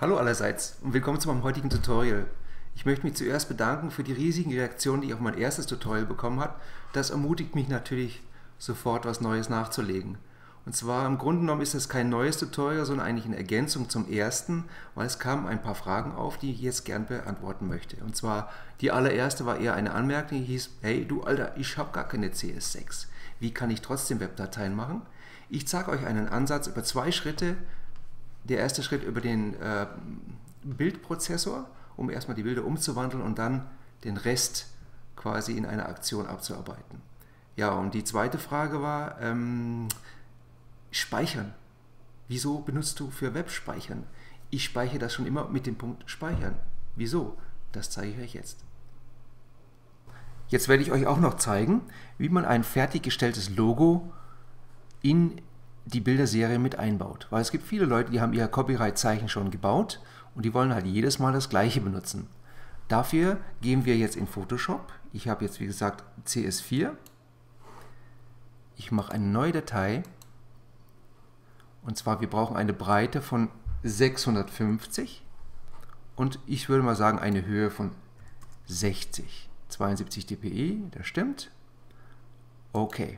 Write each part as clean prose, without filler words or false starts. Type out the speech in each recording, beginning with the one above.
Hallo allerseits und willkommen zu meinem heutigen Tutorial. Ich möchte mich zuerst bedanken für die riesigen Reaktionen, die ich auf mein erstes Tutorial bekommen habe. Das ermutigt mich natürlich, sofort was Neues nachzulegen. Und zwar im Grunde genommen ist es kein neues Tutorial, sondern eigentlich eine Ergänzung zum ersten, weil es kamen ein paar Fragen auf, die ich jetzt gern beantworten möchte. Und zwar die allererste war eher eine Anmerkung, die hieß: Hey du Alter, ich habe gar keine CS6. Wie kann ich trotzdem Webdateien machen? Ich zeige euch einen Ansatz über 2 Schritte. Der erste Schritt über den Bildprozessor, um erstmal die Bilder umzuwandeln und dann den Rest quasi in einer Aktion abzuarbeiten. Ja, und die zweite Frage war, Speichern. Wieso benutzt du für Webspeichern? Ich speichere das schon immer mit dem Punkt Speichern. Wieso? Das zeige ich euch jetzt. Jetzt werde ich euch auch noch zeigen, wie man ein fertiggestelltes Logo in die Bilderserie mit einbaut. Weil es gibt viele Leute, die haben ihr Copyright-Zeichen schon gebaut und die wollen halt jedes Mal das gleiche benutzen. Dafür gehen wir jetzt in Photoshop. Ich habe jetzt wie gesagt CS4. Ich mache eine neue Datei und zwar wir brauchen eine Breite von 650 und ich würde mal sagen eine Höhe von 60. 72 dpi, das stimmt. Okay.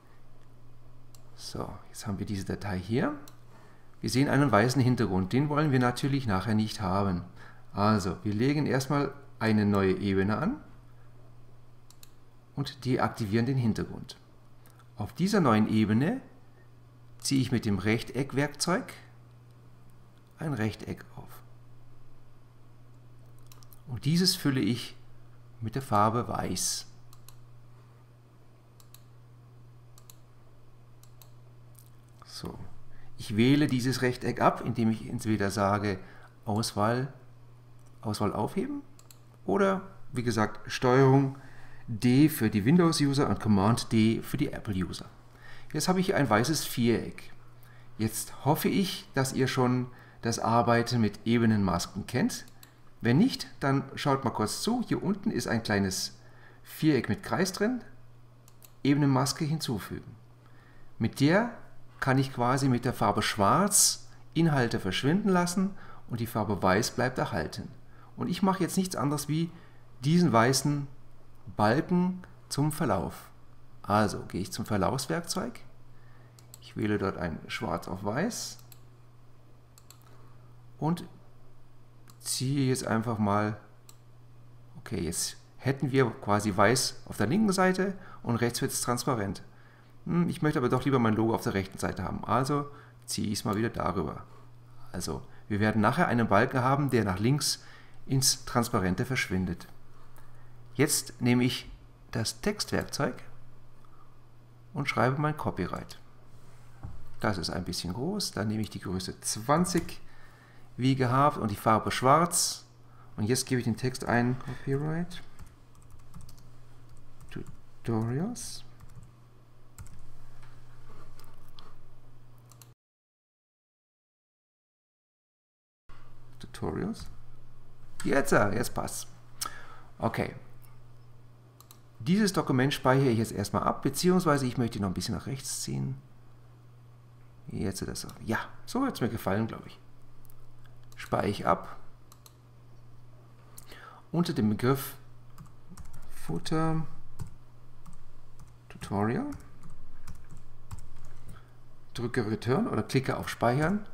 So, jetzt haben wir diese Datei hier. Wir sehen einen weißen Hintergrund, den wollen wir natürlich nachher nicht haben. Also, wir legen erstmal eine neue Ebene an und deaktivieren den Hintergrund. Auf dieser neuen Ebene ziehe ich mit dem Rechteckwerkzeug ein Rechteck auf. Und dieses fülle ich mit der Farbe Weiß. So. Ich wähle dieses Rechteck ab, indem ich entweder sage Auswahl aufheben oder wie gesagt Steuerung D für die Windows-User und Command D für die Apple-User. Jetzt habe ich hier ein weißes Viereck. Jetzt hoffe ich, dass ihr schon das Arbeiten mit Ebenenmasken kennt. Wenn nicht, dann schaut mal kurz zu. Hier unten ist ein kleines Viereck mit Kreis drin. Ebenenmaske hinzufügen. Mit der kann ich quasi mit der Farbe Schwarz Inhalte verschwinden lassen und die Farbe Weiß bleibt erhalten. Und ich mache jetzt nichts anderes wie diesen weißen Balken zum Verlauf. Also gehe ich zum Verlaufswerkzeug. Ich wähle dort ein Schwarz auf Weiß und ziehe jetzt einfach mal, okay, jetzt hätten wir quasi Weiß auf der linken Seite und rechts wird es transparent. Ich möchte aber doch lieber mein Logo auf der rechten Seite haben, also ziehe ich es mal wieder darüber. Also wir werden nachher einen Balken haben, der nach links ins Transparente verschwindet. Jetzt nehme ich das Textwerkzeug und schreibe mein Copyright. Das ist ein bisschen groß, dann nehme ich die Größe 20 wie gehabt und die Farbe Schwarz und jetzt gebe ich den Text ein, Copyright Tutorials. Jetzt passt. Okay. Dieses Dokument speichere ich jetzt erstmal ab, beziehungsweise ich möchte noch ein bisschen nach rechts ziehen. Jetzt das. Ja, so hat es mir gefallen, glaube ich. Speichere ich ab. Unter dem Begriff Footer Tutorial. Drücke Return oder klicke auf Speichern.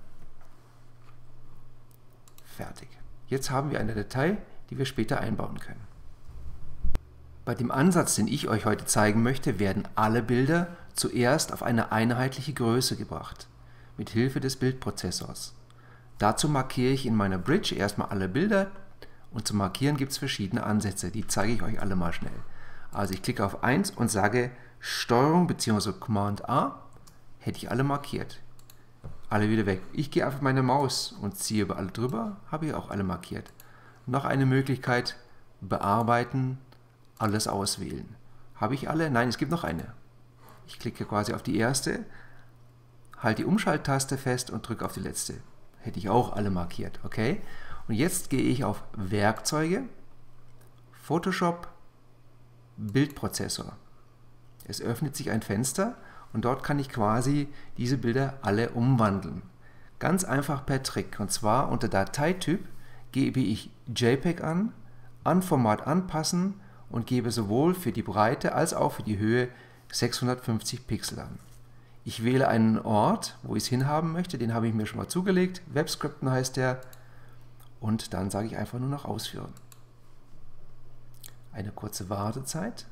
Fertig. Jetzt haben wir eine Datei, die wir später einbauen können. Bei dem Ansatz, den ich euch heute zeigen möchte, werden alle Bilder zuerst auf eine einheitliche Größe gebracht, mit Hilfe des Bildprozessors. Dazu markiere ich in meiner Bridge erstmal alle Bilder und zum Markieren gibt es verschiedene Ansätze, die zeige ich euch alle mal schnell. Also ich klicke auf 1 und sage Steuerung bzw. Command A, hätte ich alle markiert. Alle wieder weg. Ich gehe auf meine Maus und ziehe über alle drüber, habe ich auch alle markiert. Noch eine Möglichkeit, bearbeiten, alles auswählen. Habe ich alle? Nein, es gibt noch eine. Ich klicke quasi auf die erste, halte die Umschalttaste fest und drücke auf die letzte. Hätte ich auch alle markiert, okay? Und jetzt gehe ich auf Werkzeuge, Photoshop, Bildprozessor. Es öffnet sich ein Fenster und dort kann ich quasi diese Bilder alle umwandeln. Ganz einfach per Trick. Und zwar unter Dateityp gebe ich JPEG an Format anpassen und gebe sowohl für die Breite als auch für die Höhe 650 Pixel an. Ich wähle einen Ort, wo ich es hinhaben möchte, den habe ich mir schon mal zugelegt. Webscripten heißt der. Und dann sage ich einfach nur noch ausführen. Eine kurze Wartezeit.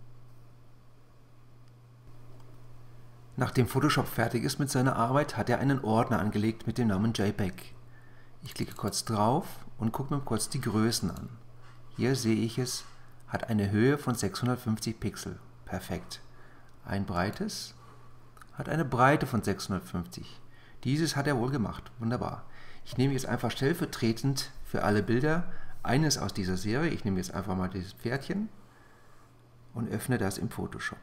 Nachdem Photoshop fertig ist mit seiner Arbeit, hat er einen Ordner angelegt mit dem Namen JPEG. Ich klicke kurz drauf und gucke mir kurz die Größen an. Hier sehe ich es, hat eine Höhe von 650 Pixel. Perfekt. Ein breites hat eine Breite von 650. Dieses hat er wohl gemacht. Wunderbar. Ich nehme jetzt einfach stellvertretend für alle Bilder eines aus dieser Serie. Ich nehme jetzt einfach mal dieses Pferdchen und öffne das im Photoshop.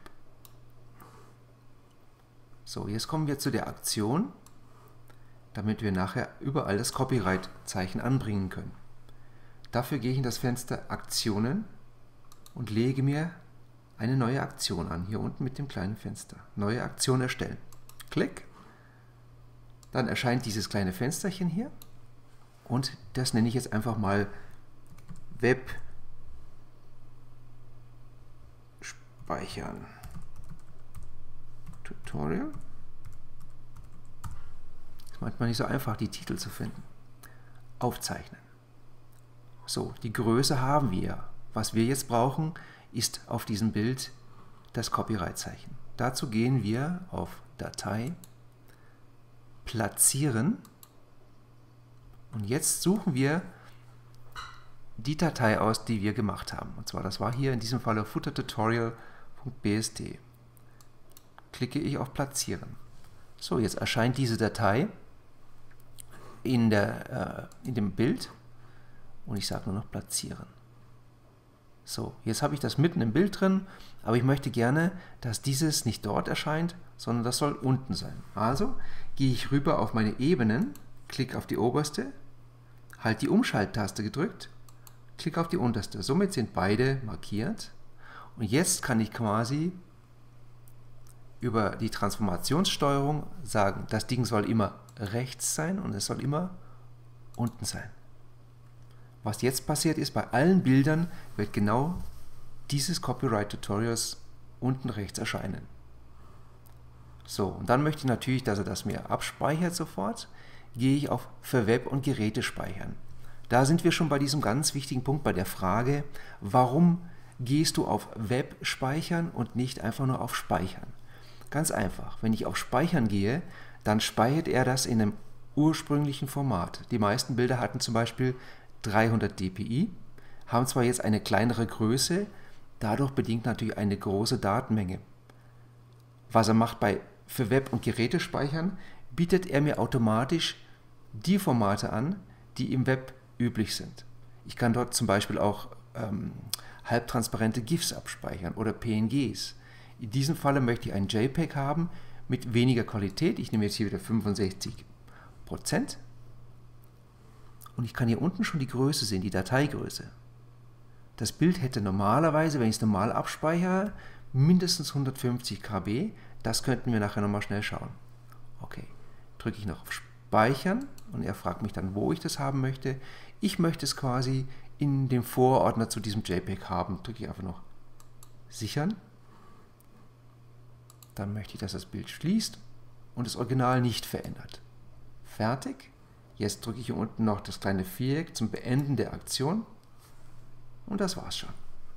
So, jetzt kommen wir zu der Aktion, damit wir nachher überall das Copyright-Zeichen anbringen können. Dafür gehe ich in das Fenster Aktionen und lege mir eine neue Aktion an, hier unten mit dem kleinen Fenster. Neue Aktion erstellen. Klick. Dann erscheint dieses kleine Fensterchen hier und das nenne ich jetzt einfach mal Web speichern. Tutorial. Ist manchmal nicht so einfach, die Titel zu finden. Aufzeichnen. So, die Größe haben wir. Was wir jetzt brauchen, ist auf diesem Bild das Copyright-Zeichen. Dazu gehen wir auf Datei, Platzieren und jetzt suchen wir die Datei aus, die wir gemacht haben. Und zwar, das war hier in diesem Fall footertutorial.bst. Klicke ich auf Platzieren. So, jetzt erscheint diese Datei in dem Bild und ich sage nur noch Platzieren. So, jetzt habe ich das mitten im Bild drin, aber ich möchte gerne, dass dieses nicht dort erscheint, sondern das soll unten sein. Also gehe ich rüber auf meine Ebenen, klicke auf die oberste, halte die Umschalttaste gedrückt, klicke auf die unterste. Somit sind beide markiert und jetzt kann ich quasi über die Transformationssteuerung sagen, das Ding soll immer rechts sein und es soll immer unten sein. Was jetzt passiert ist, bei allen Bildern wird genau dieses Copyright-Tutorials unten rechts erscheinen. So, und dann möchte ich natürlich, dass er das mir abspeichert sofort. Gehe ich auf für Web- und Geräte speichern. Da sind wir schon bei diesem ganz wichtigen Punkt, bei der Frage, warum gehst du auf Web speichern und nicht einfach nur auf Speichern? Ganz einfach, wenn ich auf Speichern gehe, dann speichert er das in einem ursprünglichen Format. Die meisten Bilder hatten zum Beispiel 300 dpi, haben zwar jetzt eine kleinere Größe, dadurch bedingt natürlich eine große Datenmenge. Was er macht für Web- und Geräte speichern, bietet er mir automatisch die Formate an, die im Web üblich sind. Ich kann dort zum Beispiel auch halbtransparente GIFs abspeichern oder PNGs. In diesem Falle möchte ich ein JPEG haben mit weniger Qualität. Ich nehme jetzt hier wieder 65%. Und ich kann hier unten schon die Größe sehen, die Dateigröße. Das Bild hätte normalerweise, wenn ich es normal abspeichere, mindestens 150 KB. Das könnten wir nachher nochmal schnell schauen. Okay, drücke ich noch auf Speichern und er fragt mich dann, wo ich das haben möchte. Ich möchte es quasi in dem Vorordner zu diesem JPEG haben. Drücke ich einfach noch Sichern. Dann möchte ich, dass das Bild schließt und das Original nicht verändert. Fertig. Jetzt drücke ich hier unten noch das kleine Viereck zum Beenden der Aktion und das war's schon.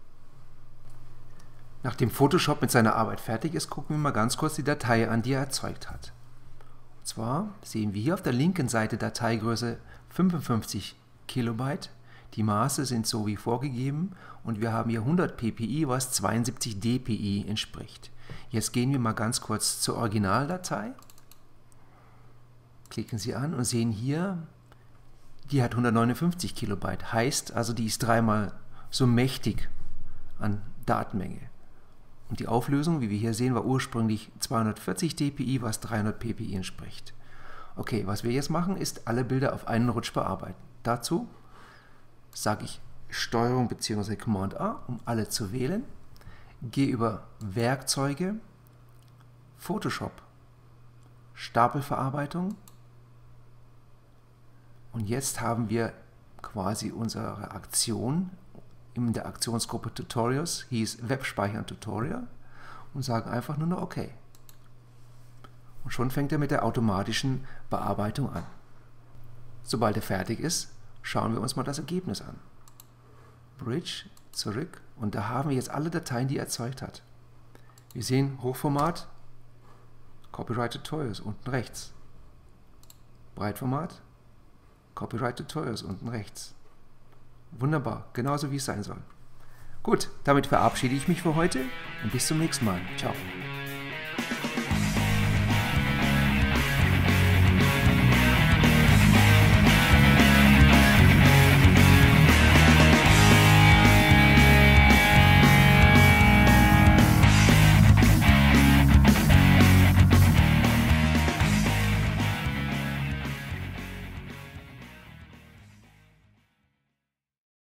Nachdem Photoshop mit seiner Arbeit fertig ist, gucken wir mal ganz kurz die Datei an, die er erzeugt hat. Und zwar sehen wir hier auf der linken Seite Dateigröße 55 Kilobyte. Die Maße sind so wie vorgegeben und wir haben hier 100 ppi, was 72 dpi entspricht. Jetzt gehen wir mal ganz kurz zur Originaldatei. Klicken Sie an und sehen hier, die hat 159 Kilobyte. Heißt also, die ist dreimal so mächtig an Datenmenge. Und die Auflösung, wie wir hier sehen, war ursprünglich 240 dpi, was 300 ppi entspricht. Okay, was wir jetzt machen, ist alle Bilder auf einen Rutsch bearbeiten. Dazu sage ich Steuerung bzw. Command A, um alle zu wählen. Gehe über Werkzeuge, Photoshop, Stapelverarbeitung, Und jetzt haben wir quasi unsere Aktion in der Aktionsgruppe Tutorials, hieß Webspeichern Tutorial, und sagen einfach nur noch OK. Und schon fängt er mit der automatischen Bearbeitung an. Sobald er fertig ist, schauen wir uns mal das Ergebnis an. Bridge, zurück, und da haben wir jetzt alle Dateien, die er erzeugt hat. Wir sehen Hochformat, Copyright Tutorials unten rechts. Breitformat, Copyright Tutorials unten rechts. Wunderbar, genauso wie es sein soll. Gut, damit verabschiede ich mich für heute und bis zum nächsten Mal. Ciao.